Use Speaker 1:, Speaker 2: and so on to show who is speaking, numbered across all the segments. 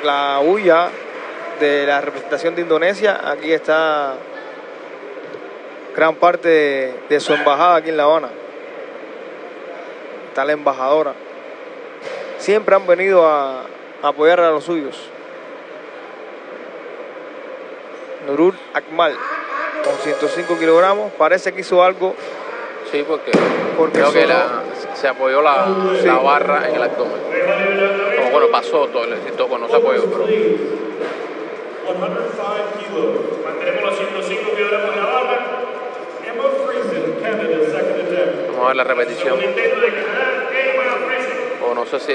Speaker 1: la huya de la representación de Indonesia. Aquí está gran parte de su embajada aquí en La Habana. Está la embajadora. Siempre han venido a apoyar a los suyos. Nurul Akmal, con 105 kilogramos, parece que hizo algo.
Speaker 2: Sí, porque creo que se apoyó la barra en el abdomen. Como bueno, pasó todo, no se apoyó, pero...
Speaker 3: 105 kilos. Mantenemos los 105 kilogramos en la barra. Emma Friesen, Canada, second attempt.
Speaker 2: Vamos a ver la repetición.
Speaker 3: Intento de Canadá, Emma Friesen.
Speaker 2: O no sé si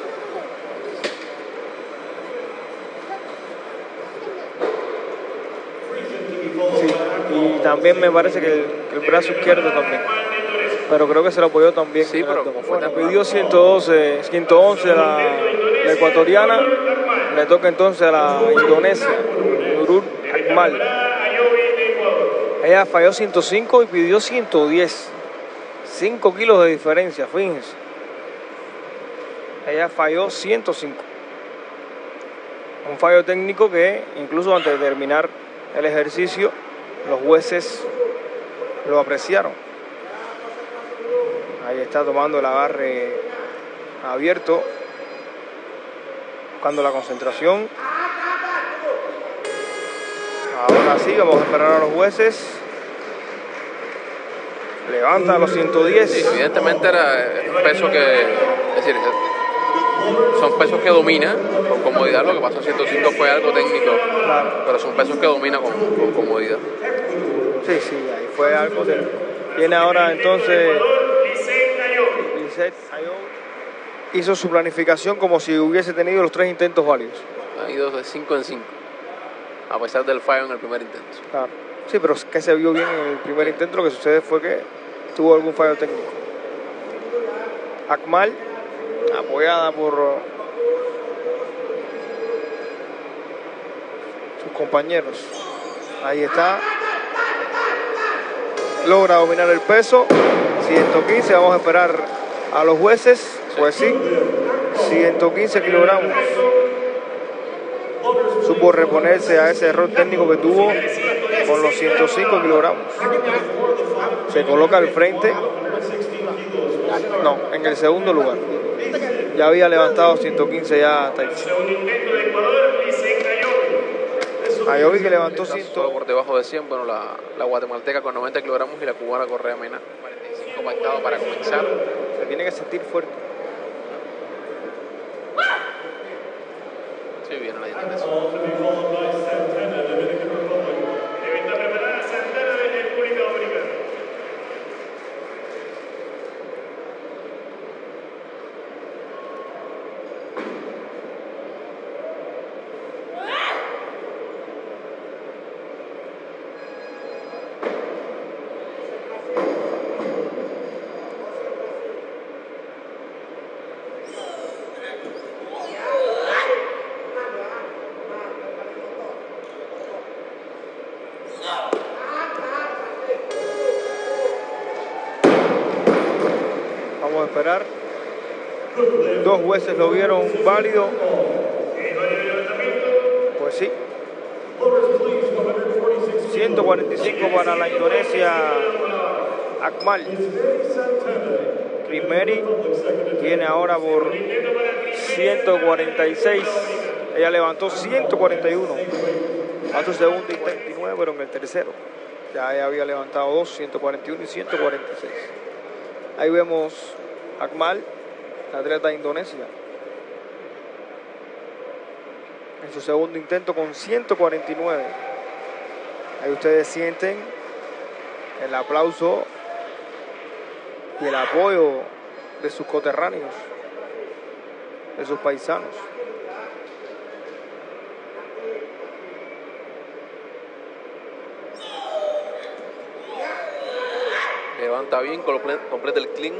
Speaker 1: Sí, y también me parece que el brazo izquierdo también. Pero creo que se lo apoyó también.
Speaker 2: Sí, pero como fue tan
Speaker 1: pidió 111 la ecuatoriana. Le toca entonces a la Indonesia, Nurul Akmal. Ella falló 105 y pidió 110. 5 kilos de diferencia, fíjense. Ella falló 105. Un fallo técnico que incluso antes de terminar el ejercicio, los jueces lo apreciaron. Ahí está tomando el agarre abierto, buscando la concentración. Ahora sí, vamos a esperar a los jueces. Levanta los 110.
Speaker 2: Sí, evidentemente era un peso que, es decir, son pesos que domina con comodidad. Lo que pasó en 105 fue algo técnico,
Speaker 1: Claro.
Speaker 2: pero son pesos que domina con comodidad.
Speaker 1: Sí, ahí fue algo técnico. Tiene ahora entonces Lizeth Ayoub. Hizo su planificación como si hubiese tenido los 3 intentos válidos.
Speaker 2: Ha ido de 5 en 5, a pesar del fallo en el primer intento.
Speaker 1: Claro. Sí, pero que se vio bien en el primer intento. Lo que sucede fue que tuvo algún fallo técnico. Akmal, apoyada por sus compañeros. Ahí está. Logra dominar el peso. 115, vamos a esperar a los jueces. Pues sí, 115 kilogramos. Supo reponerse a ese error técnico que tuvo con los 105 kilogramos. Se coloca al frente. No, en el segundo lugar. Ya había levantado 115 ya Taichi. Ayoub que levantó 100.
Speaker 2: Solo por debajo de 100, bueno, la guatemalteca con 90 kilogramos y la cubana Correa Mena 45 pactado para comenzar.
Speaker 1: Se tiene que sentir fuerte.
Speaker 2: Sí, viene la distancia.
Speaker 3: To be followed by Santana, Dominican Republic. Debe estar preparada Santana de República Dominicana.
Speaker 1: Vamos a esperar. 2 jueces lo vieron válido. Pues sí. 145 para la Indonesia. Akmal. Primeri tiene ahora por 146. Ella levantó 141. A su segundo y 39, pero en el tercero. Ya ella había levantado 2, 141 y 146. Ahí vemos Akmal, la atleta de Indonesia, en su segundo intento con 149. Ahí ustedes sienten el aplauso y el apoyo de sus coterráneos, de sus paisanos.
Speaker 2: Levanta bien, completa el clean.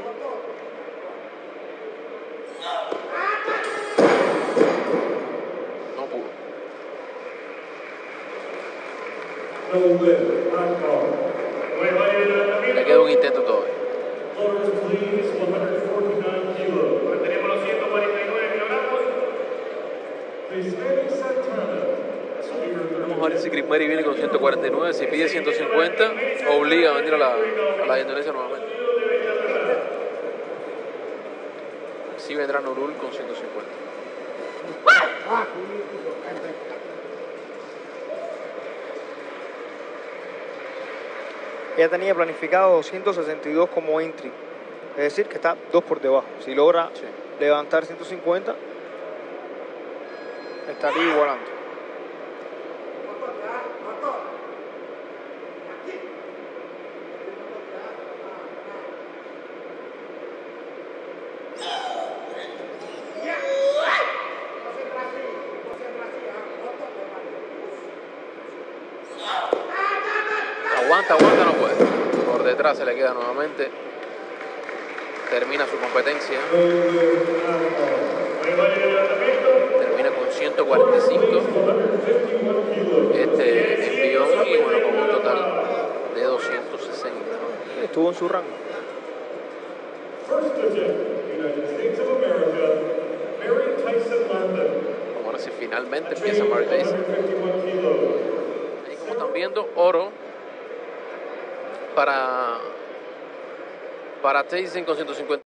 Speaker 2: No pudo. Le queda un intento todavía.
Speaker 3: Mantenemos los 149 kilogramos.
Speaker 2: Vamos a ver si Chris Mary viene con 149. Si pide 150, obliga a venir a la Indonesia nuevamente. Si vendrá Nurul con 150.
Speaker 1: Ella tenía planificado 262 como entry, es decir, que está 2 por debajo. Si logra levantar 150, estaría igualando.
Speaker 2: Aguanta, no puede. Por detrás se le queda nuevamente. Termina su competencia. Termina con 145. Este envión y bueno, con un total de 260.
Speaker 1: Estuvo en su rango.
Speaker 2: Ahora sí, finalmente empieza Mary Tyson. Ahí como están viendo, oro para Tyson con 150.